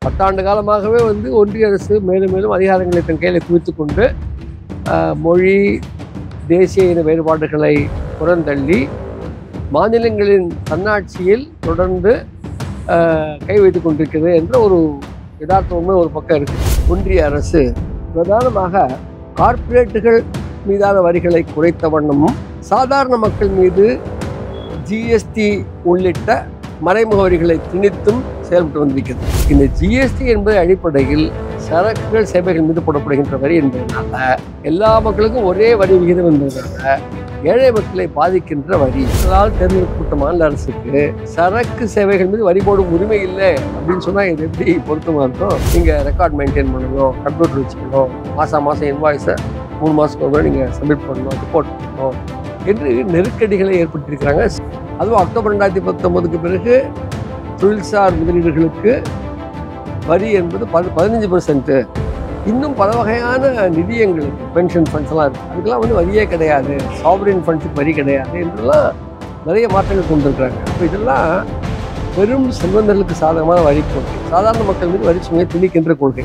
10 காலமாகவே ஒன்றிய அரசு மேலும் மேலும் அதிகாரங்களை தன் கையில் குவித்து கொண்டு மொழி தேசிய இன வேறுபாடுகளை புறந்தள்ளி மாநிலங்களின் தன்னாட்சியில் தொடர்ந்து கை வைத்து கொண்டிருக்கிறது என்ற ஒரு யதார்த்தமே ஒரு பக்கம் இருக்குது. ஒன்றிய அரசு பிரதானமாக கார்ப்பரேட்டுகள் மீதான வரிகளை குறைத்த வண்ணமும் சாதாரண மக்கள் மீது ஜிஎஸ்டி உள்ளிட்ட மறைமுக வரிகளை திணித்தும் செயல்பட்டு வந்திருக்கிறது. இந்த ஜிஎஸ்டி என்பது அடிப்படையில் சரக்குகள் சேவைகள் மீது போடப்படுகின்ற வரி என்பதனால எல்லா மக்களுக்கும் ஒரே வரி விகிதம் என்பதனால ஏழை மக்களை பாதிக்கின்ற வரி. இதனால் தேர்ந்தெடுக்கப்பட்ட மாநில அரசுக்கு சரக்கு சேவைகள் மீது வரி போடும் உரிமை இல்லை அப்படின்னு சொன்னால் இது எப்படி பொருத்தமாக இருக்கும்? நீங்கள் ரெக்கார்ட் மெயின்டைன் பண்ணணும், கம்ப்யூட்டர் வச்சுக்கணும், மாதம் இன்வாய்ஸை 3 மாதத்துக்கு ஒரு நீங்கள் சப்மிட் பண்ணணும், ரிப்போர்ட் பண்ணணும் என்று நெருக்கடிகளை ஏற்படுத்தியிருக்கிறாங்க. அதுவும் அக்டோபர் 2019க்கு பிறகு தொழில்சார் முதலீடுகளுக்கு வரி என்பது 15%. இன்னும் பல வகையான நிதியங்களுக்கு பென்ஷன் ஃபண்ட்ஸ்லாம் இருக்குது, அதுக்கெல்லாம் வரியே கிடையாது, சாவரின் ஃபண்ட்ஸுக்கு வரி கிடையாது என்றெல்லாம் நிறைய மாற்றங்கள் கொண்டு இருக்கிறாங்க. அப்போ இதெல்லாம் பெரும் செல்வந்தர்களுக்கு சாதகமான வரி கொள்கை, சாதாரண மக்கள் மீது வரி சுமையை திணிக்கின்ற கொள்கை.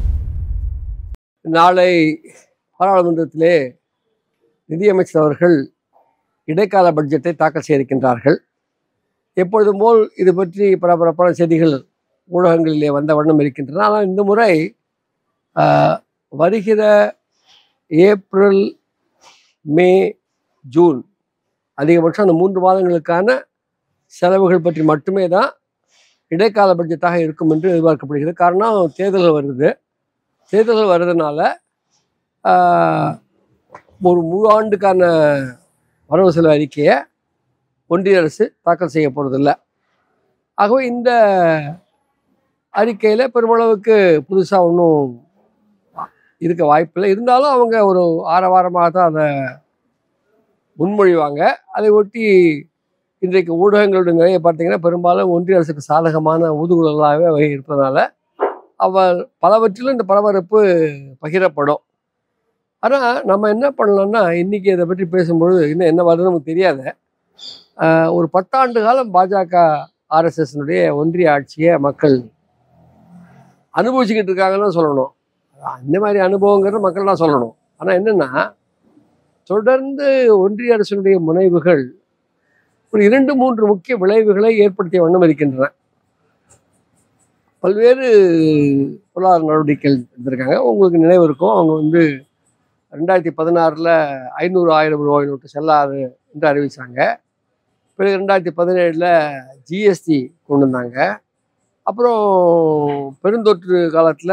நாளை பாராளுமன்றத்திலே நிதியமைச்சர் அவர்கள் இடைக்கால பட்ஜெட்டை தாக்கல் செய்ய இருக்கின்றார்கள். எப்பொழுதும் போல் இது பற்றி பரபரப்பான செய்திகள் ஊடகங்களிலே வந்த வண்ணம் இருக்கின்றன. ஆனால் இந்த முறை வருகிற ஏப்ரல், மே, ஜூன் அதிகபட்சம் அந்த 3 மாதங்களுக்கான செலவுகள் பற்றி மட்டுமே தான் இடைக்கால பட்ஜெட்டாக இருக்கும் என்று எதிர்பார்க்கப்படுகிறது. காரணம் தேர்தல்கள் வருது. தேர்தல்கள் வர்றதுனால ஒரு முழு ஆண்டுக்கான வரவு செலவு அறிக்கையை ஒன்றிய அரசு தாக்கல் செய்ய போகிறதில்ல. ஆகவே இந்த அறிக்கையில் பெருமளவுக்கு புதுசாக ஒன்றும் இருக்க வாய்ப்பில்லை. இருந்தாலும் அவங்க ஒரு ஆரவாரமாக தான் அதை முன்மொழிவாங்க. அதை ஒட்டி இன்றைக்கு ஊடகங்களுடைய நிறைய பார்த்தீங்கன்னா பெரும்பாலும் ஒன்றிய அரசுக்கு சாதகமான ஊதுகுழலாகவே இருப்பதனால பலவற்றிலும் இந்த பரபரப்பு பகிரப்படும். ஆனால் நம்ம என்ன பண்ணலாம்னா, இன்றைக்கி இதை பற்றி பேசும்பொழுது இன்னும் என்ன வருதுன்னு நமக்கு தெரியாத ஒரு 10 ஆண்டு காலம் பாஜக ஆர்எஸ்எஸ்னுடைய ஒன்றிய ஆட்சியை மக்கள் அனுபவிச்சுக்கிட்டு இருக்காங்கன்னு சொல்லணும். இந்த மாதிரி அனுபவங்கிறத மக்கள் தான் சொல்லணும். ஆனால் என்னென்னா, தொடர்ந்து ஒன்றிய அரசினுடைய முனைவுகள் ஒரு 2-3 முக்கிய விளைவுகளை ஏற்படுத்திய வண்ணம் இருக்கின்றன. பல்வேறு பொருளாதார நடவடிக்கைகள் எடுத்திருக்காங்க. உங்களுக்கு நினைவு இருக்கும், அவங்க 2016 500, 1000 ரூபாய் நோட்டு செல்லாது என்று அறிவித்தாங்க. பிறகு 2017 ஜிஎஸ்டி கொண்டு வந்தாங்க. அப்புறம் பெருந்தொற்று காலத்தில்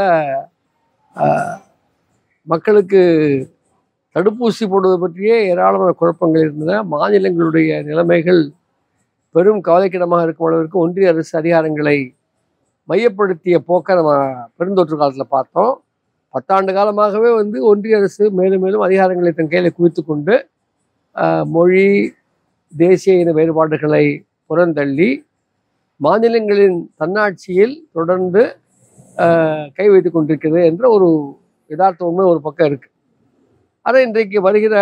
மக்களுக்கு தடுப்பூசி போடுவது பற்றியே ஏராளமான குழப்பங்கள் இருந்தன. மாநிலங்களுடைய நிலைமைகள் பெரும் கவலைக்கிடமாக இருக்கும் அளவிற்கு ஒன்றிய அரசு அதிகாரங்களை மையப்படுத்திய போக்கை நம்ம பெருந்தொற்று காலத்தில் பார்த்தோம். 10 ஆண்டு காலமாகவே ஒன்றிய அரசு மேலும் மேலும் அதிகாரங்களை தன் கையில் குவித்து கொண்டு மொழி தேசிய இன வேறுபாடுகளை புறந்தள்ளி மாநிலங்களின் தன்னாட்சியில் தொடர்ந்து கை வைத்து கொண்டிருக்கிறது என்ற ஒரு யதார்த்தமே ஒரு பக்கம் இருக்குது. ஆனால் இன்றைக்கு வருகிற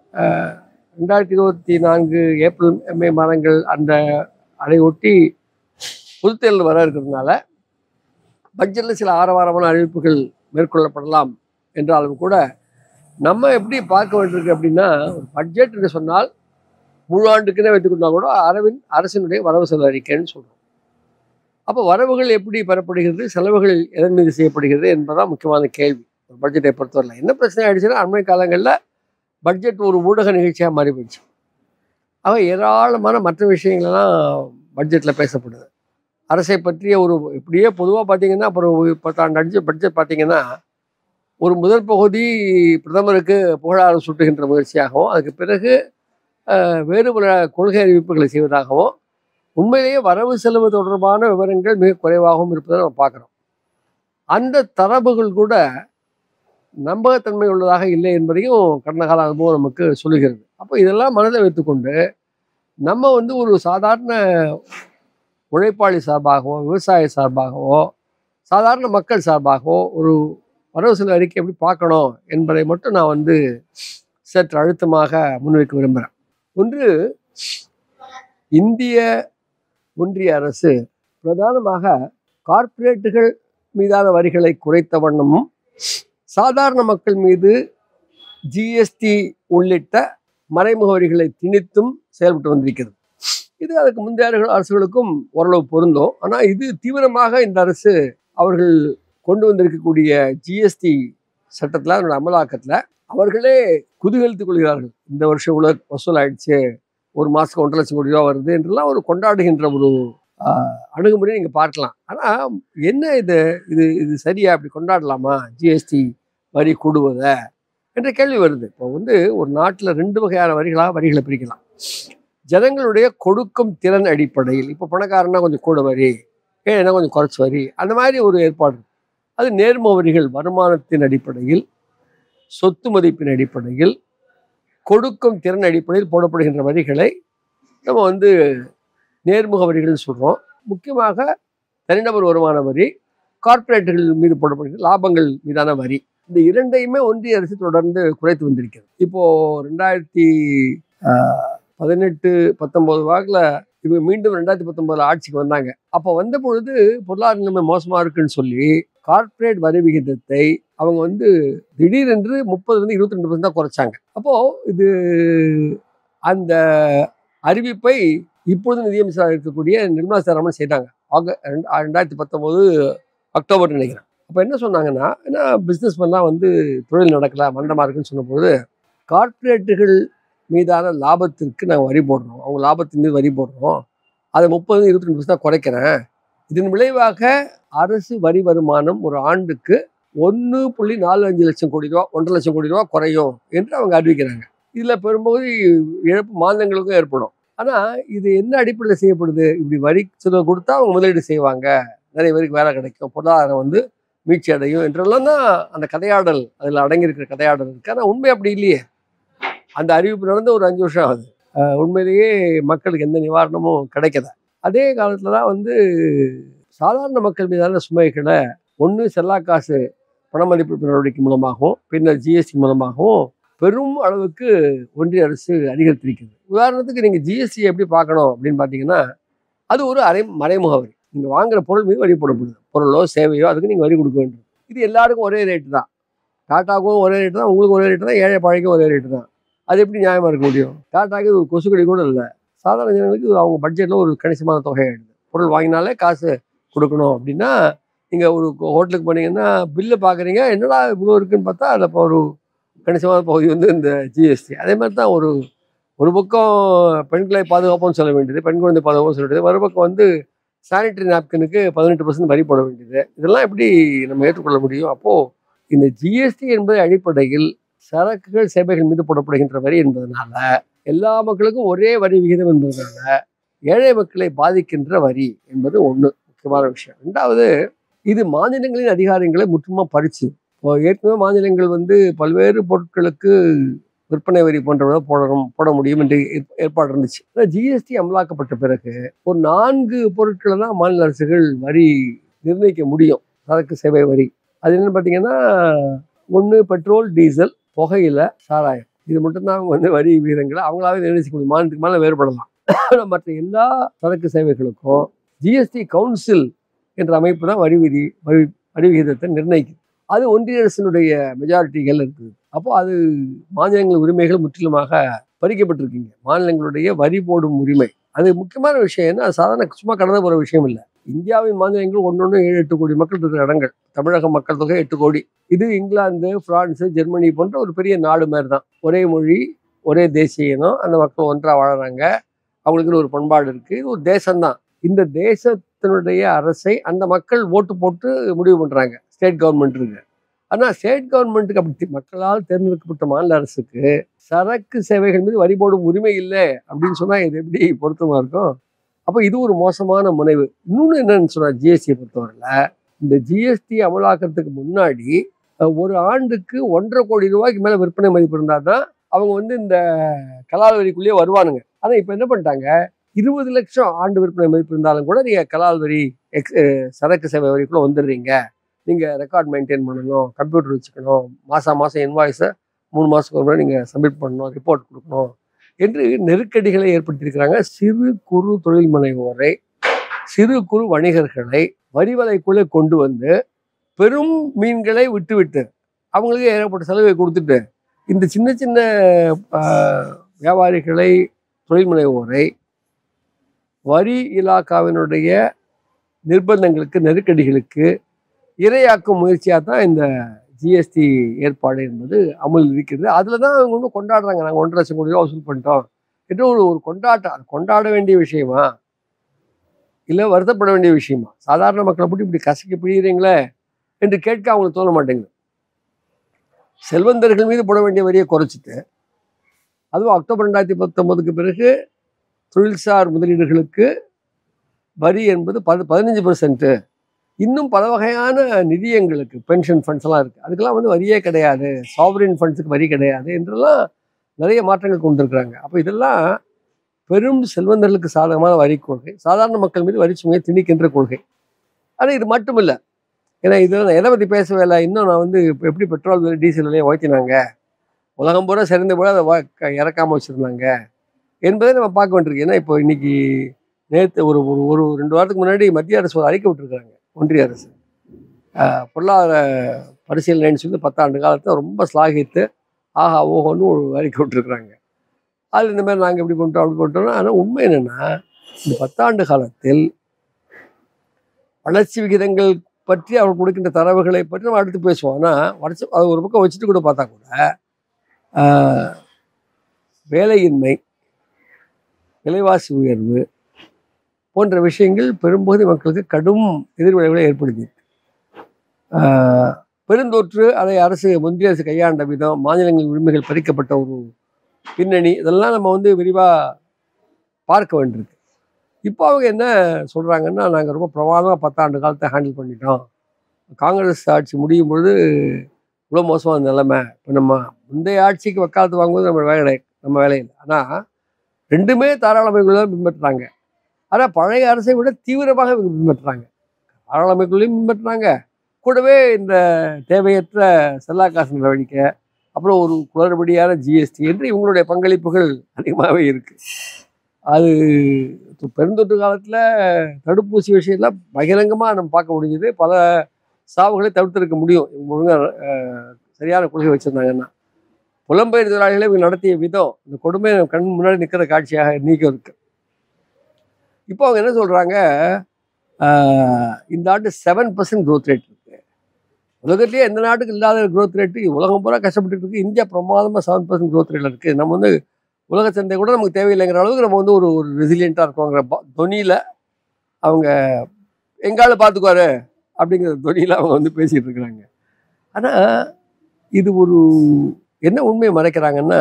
2024 ஏப்ரல், மே மாதங்கள் அதை ஒட்டி பொதுத்தேர்தல் வர இருக்கிறதுனால பட்ஜெட்டில் சில ஆரவாரமான அறிவிப்புகள் மேற்கொள்ளப்படலாம் என்றாலும் கூட நம்ம எப்படி பார்க்க வேண்டியிருக்கு அப்படின்னா, ஒரு பட்ஜெட் என்று சொன்னால் முழு ஆண்டுக்குன்னே வைத்துக்கொண்டா கூட அரசினுடைய வரவு செலவு அறிக்கைன்னு சொல்கிறோம். அப்போ வரவுகள் எப்படி பெறப்படுகிறது, செலவுகள் எதன் மீது செய்யப்படுகிறது என்பதுதான் முக்கியமான கேள்வி ஒரு பட்ஜெட்டை பொறுத்தவரை. என்ன பிரச்சனை ஆயிடுச்சுன்னா, அண்மை காலங்களில் பட்ஜெட் ஒரு ஊடக நிகழ்ச்சியாக மாறி போயிடுச்சு. ஏராளமான மற்ற விஷயங்கள்லாம் பட்ஜெட்டில் பேசப்படுது. அரசை பற்றிய இப்படியே பொதுவாக பார்த்தீங்கன்னா, அப்புறம் 10 ஆண்டு பட்ஜெட் பார்த்தீங்கன்னா, ஒரு முதல் பகுதி பிரதமருக்கு புகழாரம் சூட்டுகின்ற முயற்சியாகவும், அதுக்கு பிறகு வேறு பல கொள்கை அறிவிப்புகளை செய்வதாகவும், உண்மையிலேயே வரவு செலவு தொடர்பான விவரங்கள் மிக குறைவாகவும் இருப்பதை நம்ம பார்க்குறோம். அந்த தரவுகள் கூட நம்பகத்தன்மை உள்ளதாக இல்லை என்பதையும் கடந்த கால அனுபவம் நமக்கு சொல்லுகிறது. அப்போ இதெல்லாம் மனதில் வைத்துக்கொண்டு நம்ம ஒரு சாதாரண உழைப்பாளி சார்பாகவோ, விவசாய சார்பாகவோ, சாதாரண மக்கள் சார்பாகவோ ஒரு வரவு செலவு அறிக்கை எப்படி பார்க்கணும் என்பதை மட்டும் நான் சற்று அழுத்தமாக முன்வைக்க விரும்புகிறேன். ஒன்று, இந்திய ஒன்றிய அரசு பிரதானமாக கார்ப்பரேட்டுகள் மீதான வரிகளை குறைத்த வண்ணமும் சாதாரண மக்கள் மீது ஜிஎஸ்டி உள்ளிட்ட மறைமுக வரிகளை திணித்தும் செயல்பட்டு வந்திருக்கிறது. இது அதுக்கு முந்தைய அரசுகளுக்கும் ஓரளவு பொருந்தும். ஆனால் இது தீவிரமாக இந்த அரசு அவர்கள் கொண்டு வந்திருக்கக்கூடிய ஜிஎஸ்டி சட்டத்தில் அதனோட அமலாக்கத்தில் அவர்களே குதூகலித்துக் கொள்கிறார்கள். இந்த வருஷம் இவ்வளோ வசூல் ஆயிடுச்சு, ஒரு மாதத்துக்கு 1.5 லட்சம் கோடி ரூபா வருது என்றெல்லாம் ஒரு கொண்டாடுகின்ற ஒரு அணுகுமுறை நீங்கள் பார்க்கலாம். ஆனால் என்ன இது இது இது சரியா, அப்படி கொண்டாடலாமா ஜிஎஸ்டி வரி கூடுவதை என்ற கேள்வி வருது. இப்போ ஒரு நாட்டில் 2 வகையான வரிகளை பிரிக்கலாம். ஜனங்களுடைய கொடுக்கும் திறன் அடிப்படையில், இப்போ பணக்காரனா கொஞ்சம் கூட வரி, ஏன்னா கொஞ்சம் குறைச்சி வரி, அந்த மாதிரி ஒரு ஏற்பாடு. அது நேர்முக வரிகள் வருமானத்தின் அடிப்படையில், சொத்து மதிப்பின் அடிப்படையில், கொடுக்கும் திறன் அடிப்படையில் போடப்படுகின்ற வரிகளை நம்ம நேர்முக வரிகள் சொல்கிறோம். முக்கியமாக தனிநபர் வருமான வரி, கார்ப்பரேட்டுகள் மீது போடப்படுகிற லாபங்கள் மீதான வரி, இந்த இரண்டையுமே ஒன்றிய அரசு தொடர்ந்து குறைத்து வந்திருக்கிறது. இப்போது 2018-19 வாக்கில் இப்போ மீண்டும் 2019 ஆட்சிக்கு வந்தாங்க. அப்போ வந்த பொழுது பொருளாதார நிலைமை மோசமாக இருக்குன்னு சொல்லி கார்ப்பரேட் வரி விகிதத்தை அவங்க திடீரென்று 30-22% தான் குறைச்சாங்க. அப்போது இது அந்த அறிவிப்பை இப்பொழுது நிதியமைச்சராக இருக்கக்கூடிய நிர்மலா சீதாராமன் செய்தாங்க. 2019 அக்டோபர் நினைக்கிறேன். அப்போ என்ன சொன்னாங்கன்னா, ஏன்னா பிஸ்னஸ் பண்ணால் தொழில் நடக்கல, மந்தமாக இருக்குன்னு சொன்னபோது கார்ப்பரேட்டுகள் மீதான லாபத்திற்கு நாங்கள் வரி போடுறோம், அவங்க லாபத்தின் மீது வரி போடுறோம், அதை 30-22% தான் குறைக்கிறேன். இதன் விளைவாக அரசு வரி வருமானம் ஒரு ஆண்டுக்கு 1.45 லட்சம் கோடி ரூபா, 1.5 லட்சம் கோடி ரூபா குறையும் என்று அவங்க அறிவிக்கிறாங்க. இதில் பெரும்பகுதி இழப்பு மாநிலங்களுக்கும் ஏற்படும். ஆனால் இது என்ன அடிப்படையில் செய்யப்படுது? இப்படி வரி செலவு கொடுத்தா அவங்க முதலீடு செய்வாங்க, நிறைய பேருக்கு வேலை கிடைக்கும், பொருளாதாரம் மீட்சி அடையும் என்றெல்லாம் தான் அந்த கதையாடல், அதில் அடங்கியிருக்கிற கதையாடல் இருக்குது. ஆனால் உண்மை அப்படி இல்லையே. அந்த அறிவிப்பு நடந்து ஒரு 5 வருஷம் ஆகுது. உண்மையிலேயே மக்களுக்கு எந்த நிவாரணமும் கிடைக்கல. அதே காலத்தில் தான் சாதாரண மக்கள் மீதான சுமைகளை ஒன்று செல்லா காசு பண மதிப்பீட்டு நடவடிக்கை மூலமாகவும் பின்னர் ஜிஎஸ்டி மூலமாகவும் பெரும் அளவுக்கு ஒன்றிய அரசு அதிகரித்திருக்கிறது. உதாரணத்துக்கு நீங்கள் ஜிஎஸ்டி எப்படி பார்க்கணும் அப்படின்னு பார்த்தீங்கன்னா, அது ஒரு மறைமுக வரி. நீங்கள் வாங்குகிற பொருள் மீது வரி போடப்படுது. பொருளோ சேவையோ அதுக்கு நீங்கள் வரி கொடுக்க வேண்டும். இது எல்லாருக்கும் ஒரே ரேட்டு தான். டாட்டாவுக்கும் ஒரே ரேட்டு தான், உங்களுக்கு ஒரே ரேட்டு தான், ஏழை பழைக்கும் ஒரே ரேட்டு தான். அது எப்படி நியாயமாக இருக்க முடியும்? டாட்டாக்கு ஒரு கொசுக்கடி கூட இல்லை. சாதாரண ஜனங்களுக்கு அவங்க பட்ஜெட்டில் ஒரு கணிசமான தொகை ஆகிடுது. பொருள் வாங்கினாலே காசு கொடுக்கணும். அப்படின்னா நீங்கள் ஒரு ஹோட்டலுக்கு போனீங்கன்னா பில்லு பார்க்குறீங்க, என்னடா இவ்வளோ இருக்குன்னு பார்த்தா அதில் இப்போ ஒரு கணிசமான பகுதி இந்த ஜிஎஸ்டி. அதே மாதிரி தான் ஒரு பக்கம் பெண்களை பாதுகாப்புன்னு சொல்ல வேண்டியது, பெண் குழந்தை பாதுகாப்புன்னு சொல்ல வேண்டியது, மறுபக்கம் சானிட்டரி நாப்கினுக்கு 18% வரி போட வேண்டியது. இதெல்லாம் எப்படி நம்ம ஏற்றுக்கொள்ள முடியும்? அப்போது இந்த ஜிஎஸ்டி என்பது அடிப்படையில் சரக்குகள் சேவைகள் மீது போடப்படுகின்ற வரி என்பதனால, எல்லா மக்களுக்கும் ஒரே வரி விகிதம் என்பதனால ஏழை மக்களை பாதிக்கின்ற வரி என்பது ஒன்று முக்கியமான விஷயம். ரெண்டாவது, இது மாநிலங்களின் அதிகாரங்களை முற்றிலுமாக பறிச்சு. இப்போ ஏற்கனவே மாநிலங்கள் பல்வேறு பொருட்களுக்கு விற்பனை வரி போன்றவரை போட முடியும் என்று ஏற்பாடு இருந்துச்சு. ஆனால் ஜிஎஸ்டி அமலாக்கப்பட்ட பிறகு ஒரு 4 பொருட்களை தான் மாநில அரசுகள் வரி நிர்ணயிக்க முடியும். சரக்கு சேவை வரி அது என்னன்னு பார்த்தீங்கன்னா, 1 பெட்ரோல், டீசல், புகையில, சாராயம். இது மட்டும்தான் அவங்க வரி விகிதங்களை அவங்களாவே நிர்ணயிக்க முடியும். மாநிலத்துக்கு மேலே வேறுபடலாம். மற்ற எல்லா சரக்கு சேவைகளுக்கும் ஜிஎஸ்டி கவுன்சில் என்ற அமைப்பு தான் வரி விகிதத்தை நிர்ணயிக்குது. அது ஒன்றிய அரசினுடைய மெஜாரிட்டிகள் இருக்குது. அப்போ அது மாநிலங்கள் உரிமைகள் முற்றிலுமாக பறிக்கப்பட்டிருக்கீங்க. மாநிலங்களுடைய வரி போடும் உரிமை அது முக்கியமான விஷயம். ஏன்னா சாதாரண சும்மா கடந்து போகிற விஷயம் இல்லை. இந்தியாவின் மாநிலங்கள் 7-8 கோடி மக்கள் இருக்கிற இடங்கள். தமிழக மக்கள் தொகை 8 கோடி. இது இங்கிலாந்து, பிரான்ஸு, ஜெர்மனி போன்ற ஒரு பெரிய நாடு மாதிரி தான். ஒரே மொழி, ஒரே தேசிய இனம், அந்த மக்கள் ஒன்றாக வாழறாங்க, அவங்களுக்குன்னு ஒரு பண்பாடு இருக்குது. இது ஒரு தேசம்தான். இந்த தேசத்தினுடைய அரசை அந்த மக்கள் ஓட்டு போட்டு முடிவு பண்ணுறாங்க. ஸ்டேட் கவர்மெண்ட் இருக்கு. ஆனால் ஸ்டேட் கவர்மெண்ட்டுக்கு அப்படி மக்களால் தேர்ந்தெடுக்கப்பட்ட மாநில அரசுக்கு சரக்கு சேவைகள் மீது வரி போடும் உரிமை இல்லை அப்படின்னு சொன்னால் இது எப்படி பொருத்தமாக இருக்கும்? அப்போ இது ஒரு மோசமான முனைவு. இன்னொன்று என்னன்னு சொன்னால், ஜிஎஸ்டியை பொறுத்தவரையில் இந்த ஜிஎஸ்டி அமலாக்கிறதுக்கு முன்னாடி ஒரு ஆண்டுக்கு 1.5 கோடி ரூபாய்க்கு மேலே விற்பனை மதிப்பு இருந்தால் தான் அவங்க இந்த கலால் வரிக்குள்ளேயே வருவானுங்க. ஆனால் இப்போ என்ன பண்ணிட்டாங்க, 20 லட்சம் ஆண்டு விற்பனை மதிப்பு இருந்தாலும் கூட நீங்கள் கலால் வரி சரக்கு சேவை வரிக்குள்ளே வந்துடுறீங்க. நீங்கள் ரெக்கார்ட் மெயின்டைன் பண்ணணும், கம்ப்யூட்டர் வச்சுக்கணும், மாதம் இன்வாய்ஸை 3 மாதத்துக்கு ஒரு முறை நீங்கள் சப்மிட் பண்ணணும், ரிப்போர்ட் கொடுக்கணும் என்று நெருக்கடிகளை ஏற்படுத்தியிருக்கிறாங்க. சிறு குறு தொழில் முனைவோரை, சிறு குறு வணிகர்களை வரி வலைக்குள்ளே கொண்டு வந்து பெரும் மீன்களை விட்டுவிட்டு அவங்களுக்கு ஏகப்பட்ட செலவை கொடுத்துட்டு இந்த சின்ன சின்ன வியாபாரிகளை, தொழில் முனைவோரை வரி இலாக்காவினுடைய நிர்பந்தங்களுக்கு, நெருக்கடிகளுக்கு இரையாக்கும் முயற்சியாக தான் இந்த ஜிஎஸ்டி ஏற்பாடு என்பது அமல் இருக்கிறது. அதில் தான் அவங்க ஒன்றும் கொண்டாடுறாங்க, நாங்கள் 1.5 லட்சம் கோடி ரூபா வசூல் பண்ணிட்டோம் என்று ஒரு கொண்டாட்டம். கொண்டாட வேண்டிய விஷயமா இல்லை வருத்தப்பட வேண்டிய விஷயமா? சாதாரண மக்களை போட்டு இப்படி கசக்கி பிடிக்கிறீங்களே என்று கேட்க அவங்களுக்கு தோண மாட்டேங்குது. செல்வந்தர்கள் மீது போட வேண்டிய வரியை குறைச்சிட்டு, அதுவும் அக்டோபர் 2019க்கு பிறகு தொழில்சார் முதலீடுகளுக்கு வரி என்பது 15%. இன்னும் பல வகையான நிதியங்களுக்கு, பென்ஷன் ஃபண்ட்ஸ் எல்லாம் இருக்குது, அதுக்கெல்லாம் வந்து வரியே கிடையாது, சாவரின் ஃபண்ட்ஸுக்கு வரி கிடையாது என்றெல்லாம் நிறைய மாற்றங்கள் கொண்டு இருக்கிறாங்க. அப்போ இதெல்லாம் பெரும் செல்வந்தர்களுக்கு சாதகமான வரி கொள்கை, சாதாரண மக்கள் மீது வரி சுமையை திணிக்கின்ற கொள்கை. ஆனால் இது மட்டும் இல்லை. ஏன்னா இது எதை பற்றி பேசவே இல்லை. இன்னும் நான் வந்து இப்போ எப்படி பெட்ரோல் விலை, டீசல் விலையை உயர்த்தினாங்க, உலகம் பூரா சிறந்த போல அதை இறக்காமல் வச்சுருந்தாங்க என்பதை நம்ம பார்க்க வேண்டியிருக்கு. ஏன்னா இப்போ இன்னைக்கு நேற்று ஒரு ஒரு 2 வாரத்துக்கு முன்னாடி மத்திய அரசு ஒரு அறிக்கை விட்டுருக்காங்க. ஒன்றிய அரசு பொருளாதார பரிசீலனைன்னு சொல்லி 10 ஆண்டு காலத்தை ரொம்ப ஸ்லாகித்து ஆஹா ஓஹோன்னு ஒரு அறிக்கை விட்டுருக்குறாங்க. அது இந்த மாதிரி நாங்கள் இப்படி பண்ணிட்டோம் அப்படி பண்ணிட்டோம்னா, ஆனால் உண்மை என்னென்னா இந்த 10 ஆண்டு காலத்தில் வளர்ச்சி விகிதங்கள் பற்றி அவர் கொடுக்கின்ற தரவுகளை பற்றி நம்ம அடுத்து பேசுவோம். ஆனால் அது ஒரு பக்கம் வச்சுட்டு கூட பார்த்தா கூட வேலையின்மை, விலைவாசி உயர்வு போன்ற விஷயங்கள் பெரும்பகுதி மக்களுக்கு கடும் எதிர்விளைவுகளை ஏற்படுத்தி, பெருந்தொற்று அதை ஒன்றிய அரசு கையாண்ட விதம், மாநிலங்களின் உரிமைகள் பறிக்கப்பட்ட ஒரு பின்னணி, இதெல்லாம் நம்ம வந்து விரிவாக பார்க்க வேண்டியிருக்கு. இப்போ அவங்க என்ன சொல்கிறாங்கன்னா, நாங்கள் ரொம்ப பிரமாதமாக 10 ஆண்டு காலத்தை ஹேண்டில் பண்ணிட்டோம், காங்கிரஸ் ஆட்சி முடியும் பொழுது இவ்வளோ மோசமான நிலைமை, இப்போ நம்ம முந்தைய ஆட்சிக்கு வக்காலத்து வாங்கும்போது நம்ம வேலையில். ஆனால் ரெண்டுமே தாராளமைக்குள்ள பின்பற்றுறாங்க. ஆனால் பழைய அரசை விட தீவிரமாக பின்பற்றுறாங்க. தாராளமைக்குள்ளேயும் பின்பற்றுறாங்க, கூடவே இந்த தேவையற்ற செல்லாக்காசு நடவடிக்கை, அப்புறம் ஒரு குளறுபடியான ஜிஎஸ்டி என்று இவங்களுடைய பங்களிப்புகள் அதிகமாகவே இருக்குது. அது பெருந்தொற்று காலத்தில் தடுப்பூசி விஷயத்தில் பகிரங்கமாக நம்ம பார்க்க முடிஞ்சது. பல சாவுகளை தவிர்த்திருக்க முடியும் இவங்க ஒழுங்காக சரியான கொள்கை வச்சுருந்தாங்கன்னா. புலம்பெயர் தொழிலாளிகளை இவங்க நடத்திய விதம், இந்த கொடுமை கண் முன்னாடி நிற்கிற காட்சியாக நீக்கம் இருக்கு. இப்போ அவங்க என்ன சொல்கிறாங்க, இந்த ஆண்டு 7% க்ரோத் ரேட் இருக்குது. உலகத்திலேயே எந்த நாட்டுக்கு இல்லாத க்ரோத் ரேட்டு, உலகம் பூரா கஷ்டப்பட்டு இருக்கு. இந்தியா பிரமாதமாக 7% க்ரோத் ரேட்டில் இருக்குது. நம்ம வந்து உலக சந்தை கூட நமக்கு தேவையில்லைங்கிற அளவுக்கு நம்ம வந்து ஒரு ரெசிலியண்ட்டாக இருக்கோங்கிற தொனியில் அவங்க எங்கால பார்த்துக்குவாரு அப்படிங்கிற தொனியில் அவங்க வந்து பேசிகிட்டு இருக்கிறாங்க. ஆனால் இது ஒரு என்ன உண்மையை மறைக்கிறாங்கன்னா,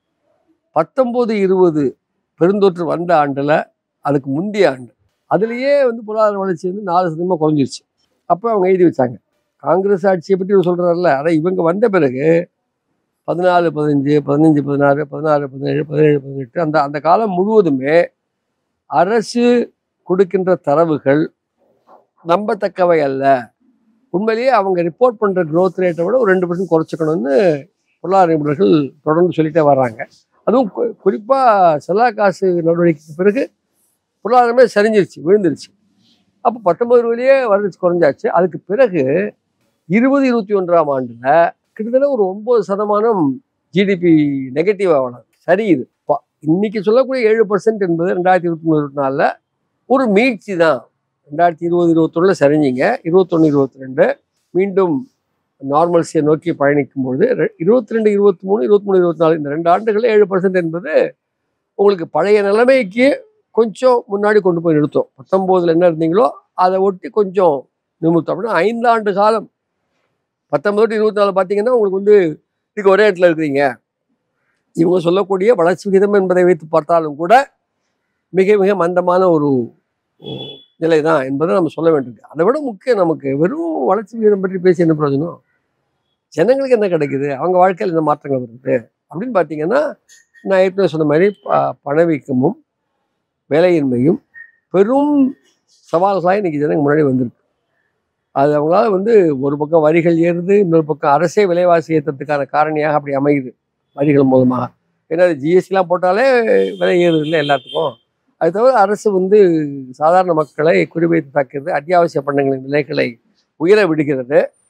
19-20 பெருந்தொற்று வந்த ஆண்டில், அதுக்கு முந்தைய ஆண்டு, அதுலேயே வந்து பொருளாதார வளர்ச்சி வந்து 4% குறைஞ்சிருச்சு. அப்போ அவங்க எழுதி வச்சாங்க. காங்கிரஸ் ஆட்சியை பற்றி சொல்கிறாருல்ல, ஆனால் இவங்க வந்த பிறகு 14, 15, 15, 16, 16, 17, 17, 18 அந்த காலம் முழுவதுமே அரசு கொடுக்கின்ற தரவுகள் நம்பத்தக்கவை அல்ல. உண்மையிலேயே அவங்க ரிப்போர்ட் பண்ணுற க்ரோத் ரேட்டை விட ஒரு 2% குறைச்சிக்கணும்னு பொருளாதார நிபுணர்கள் தொடர்ந்து சொல்லிட்டே வர்றாங்க. அதுவும் குறிப்பாக செல்லா காசு நடவடிக்கைக்கு பிறகு பொருளாதாரமே சரிஞ்சிருச்சு, விழுந்துருச்சு. அப்போ 19 வளர்ச்சி குறைஞ்சாச்சு. அதுக்கு பிறகு 20-21ஆம் ஆண்டில் கிட்டத்தட்ட ஒரு 9% ஜிடிபி நெகட்டிவாக வளரும், சரியுது. இன்னைக்கு சொல்லக்கூடிய 7% என்பது 2023-24 ஒரு மீட்சி தான். 2020-21 சரிஞ்சிங்க, 21-22 மீண்டும் நார்மல்சியை நோக்கி பயணிக்கும்போது 22-23, 23-24 இந்த 2 ஆண்டுகளில் 7% என்பது உங்களுக்கு பழைய நிலைமைக்கு கொஞ்சம் முன்னாடி கொண்டு போய் நிறுத்தும். 19 என்ன இருந்தீங்களோ அதை ஒட்டி கொஞ்சம் நிமித்தம். அப்படின்னா 5 ஆண்டு காலம் 19-24 பார்த்தீங்கன்னா உங்களுக்கு வந்து இதுக்கு ஒரே இடத்துல இருக்கிறீங்க. இவங்க சொல்லக்கூடிய வளர்ச்சி விகிதம் என்பதை வைத்து பார்த்தாலும் கூட மிக மிக மந்தமான ஒரு நிலை தான் என்பதை நம்ம சொல்ல வேண்டியிருக்கு. அதை விட முக்கியம், நமக்கு வெறும் வளர்ச்சி விகிதம் பற்றி பேசி என்ன பிரயோஜனம்? ஜனங்களுக்கு என்ன கிடைக்குது, அவங்க வாழ்க்கையில் என்ன மாற்றங்கள் வருது அப்படின்னு பார்த்தீங்கன்னா, நான் ஏற்கனவே சொன்ன மாதிரி பணவீக்கமும் வேலையின்மையும் பெரும் சவால்களாக இன்றைக்கி ஜனங்க முன்னாடி வந்திருக்கு. அது அவங்களால வந்து ஒரு பக்கம் வரிகள் ஏறுது, இன்னொரு பக்கம் அரசே விலைவாசி ஏற்றத்துக்கான காரணியாக அப்படி அமையுது வரிகள் மூலமாக. ஏன்னா ஜிஎஸ்டிலாம் போட்டாலே விலை ஏறுது இல்லை எல்லாத்துக்கும். அது தவிர அரசு வந்து சாதாரண மக்களை குறிவைத்து தாக்கிறது, அத்தியாவசிய பண்டங்களின் விலைகளை உயர விடுகிறது.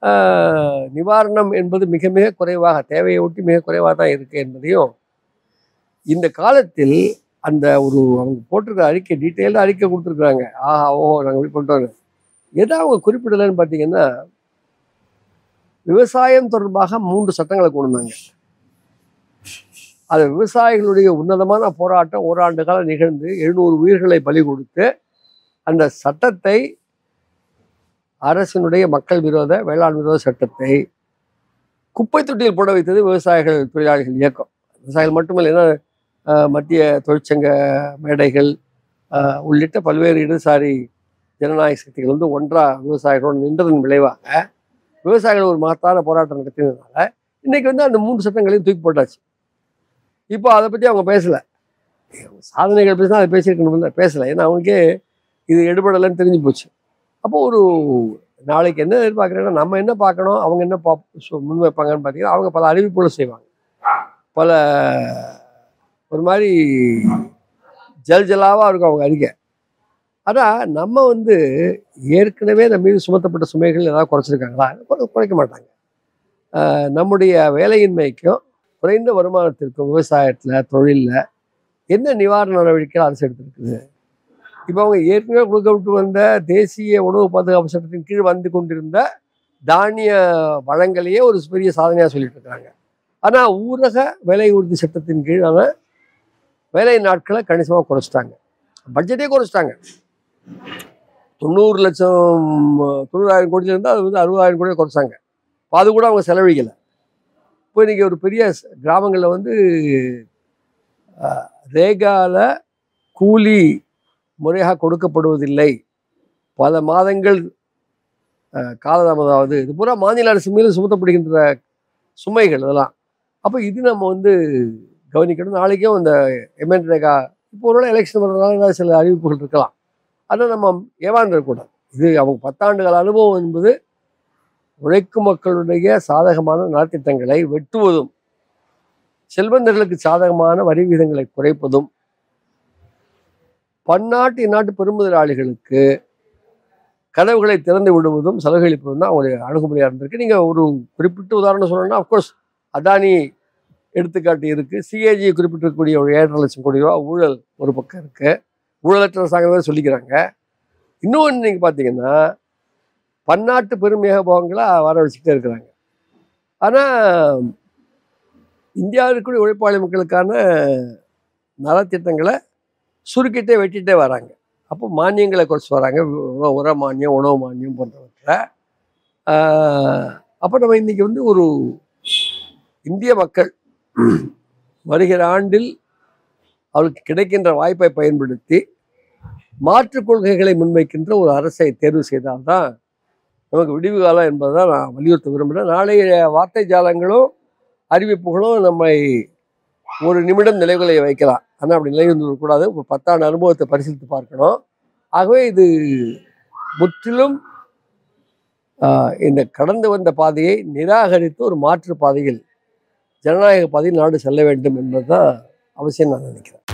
நிவாரணம் என்பது மிக மிக குறைவாக, தேவையை ஒட்டி மிக குறைவாக தான் இருக்குது என்பதையும் இந்த காலத்தில் அந்த அவங்க போட்டிருக்க அறிக்கை, டீட்டெயிலாக அறிக்கை கொடுத்துருக்குறாங்க. ஆஹா ஓஹோ நாங்கள் இப்படி பண்ணிட்டோங்க. எதை அவங்க குறிப்பிடலைன்னு பார்த்தீங்கன்னா, விவசாயம் தொடர்பாக 3 சட்டங்களை கொண்டு வந்தாங்க. அது விவசாயிகளுடைய உன்னதமான போராட்டம் ஓராண்டு காலம் நிகழ்ந்து 700 உயிர்களை பலி கொடுத்து அந்த சட்டத்தை, அரசினுடைய மக்கள் விரோத வேளாண் விரோத சட்டத்தை குப்பை தொட்டியில் போட வைத்தது விவசாயிகள் தொழிலாளிகள் இயக்கம். விவசாயிகள் மட்டுமல்ல, ஏன்னா மத்திய தொழிற்சங்க மேடைகள் உள்ளிட்ட பல்வேறு இடதுசாரி ஜனநாயக சக்திகள் வந்து ஒன்றாக விவசாயிகளோடு நின்றதன் விளைவாக விவசாயிகள் ஒரு மகத்தான போராட்டம் நடத்தினதுனால இன்னைக்கு வந்து அந்த 3 சட்டங்களையும் தூக்கி போட்டாச்சு. இப்போ அதை பற்றி அவங்க பேசலை. சாதனைகள் பேசினா அதை பேசியிருக்கணும்ல, பேசலை. ஏன்னா அவங்களுக்கே இது எடுபடலைன்னு தெரிஞ்சு போச்சு. அப்போ நாளைக்கு என்ன எதிர்பார்க்குறேன்னா, நம்ம என்ன பார்க்கணும், அவங்க என்ன முன்வைப்பாங்கன்னு பார்த்தீங்கன்னா, அவங்க பல அறிவிப்புகளை செய்வாங்க. பல ஒரு மாதிரி ஜல்ஜலாவாக இருக்கும் அவங்க அறிக்கை. ஆனால் நம்ம வந்து ஏற்கனவே நம்ம மீது சுமத்தப்பட்ட சுமைகள் ஏதாவது குறைச்சிருக்காங்களா? குறைக்க மாட்டாங்க. நம்முடைய வேலையின்மைக்கும் குறைந்த வருமானத்திற்கும் விவசாயத்தில், தொழிலில் என்ன நிவாரண நடவடிக்கைகள் அரசு எடுத்திருக்குது? இப்போ அவங்க ஏற்கனவே கொடுக்கப்பட்டு வந்த தேசிய உணவு பாதுகாப்பு சட்டத்தின் கீழ் வந்து கொண்டிருந்த தானிய வழங்கலையே ஒரு பெரிய சாதனையாக சொல்லிட்டு இருக்காங்க. ஆனால் ஊரக வேலை உறுதி சட்டத்தின் கீழான வேலை நாட்களை கணிசமாக குறைச்சிட்டாங்க. பட்ஜெட்டே குறைச்சிட்டாங்க. 90,00,000 கோடியிலேருந்து அது வந்து 60,000 கோடியை குறைச்சாங்க. அது கூட அவங்க செலவழிக்கலை. இப்போ இன்றைக்கி ஒரு பெரிய கிராமங்களில் வந்து ரேகால கூலி முறையாக கொடுக்கப்படுவதில்லை, பல மாதங்கள் காலதாமதாவது. இது பூரா மாநில அரசு மீது சுமத்தப்படுகின்ற சுமைகள் இதெல்லாம். அப்போ இது நம்ம வந்து கவனிக்கணும். நாளைக்கும் இந்த எம்என் ரேகா இப்போ ஒரு எலெக்ஷன் பண்ணுறதுனால சில அறிவிப்புகள் இருக்கலாம். ஆனால் நம்ம ஏமாந்துடக்கூடாது. இது அவங்க 10 ஆண்டுகள் அனுபவம் என்பது உழைக்கும் மக்களுடைய சாதகமான நலத்திட்டங்களை வெட்டுவதும், செல்வந்தர்களுக்கு சாதகமான வரி விகிதங்களை குறைப்பதும், பன்னாட்டு இந்நாட்டு பெருமுதலாளிகளுக்கு கதவுகளை திறந்து விடுவதும் சலுகையளிப்பதும் தான் அவங்களுடைய அணுகுமுறையாக இருந்திருக்கு. நீங்கள் ஒரு குறிப்பிட்ட உதாரணம் சொல்லணும்னா, அஃப்கோர்ஸ் அதானி எடுத்துக்காட்டு இருக்குது. சிஏஜி குறிப்பிட்டிருக்கக்கூடிய ஒரு 7.5 லட்சம் கோடி ரூபா ஊழல் ஒரு பக்கம் இருக்குது. ஊழலற்ற அரசாங்கமே சொல்லிக்கிறாங்க. இன்னொன்று நீங்கள் பார்த்தீங்கன்னா, பன்னாட்டு பெருமையாக போகங்களை வரவழைச்சிக்கிட்டே இருக்கிறாங்க. ஆனால் இந்தியாவில் இருக்கக்கூடிய உழைப்பாளி மக்களுக்கான நலத்திட்டங்களை சுருக்கிட்டே வெட்டிகிட்டே வராங்க. அப்போ மானியங்களை குறைச்சி வராங்க, உர மானியம், உணவு மானியம் போன்றவற்றை. அப்போ நம்ம இன்றைக்கி வந்து ஒரு இந்திய மக்கள் வருகிற ஆண்டில் அவளுக்கு கிடைக்கின்ற வாய்ப்பை பயன்படுத்தி மாற்றுக் கொள்கைகளை முன்வைக்கின்ற ஒரு அரசை தேர்வு செய்தால்தான் நமக்கு விடிவு காலம் என்பதை தான் நான் வலியுறுத்த விரும்புகிறேன். நாளைய வார்த்தை ஜாலங்களும் அறிவிப்புகளும் நம்மை ஒரு நிமிடம் நிலைகளை வைக்கலாம். ஆனால் அப்படி நிலை வந்துவிடக்கூடாது. ஒரு 10 ஆண்டு அனுபவத்தை பரிசீலித்து பார்க்கணும். ஆகவே இது முற்றிலும் இந்த கடந்து வந்த பாதையை நிராகரித்து ஒரு மாற்று பாதையில், ஜனநாயக பாதையில் நாடு செல்ல வேண்டும் என்பது தான் அவசியம் நான் நினைக்கிறேன்.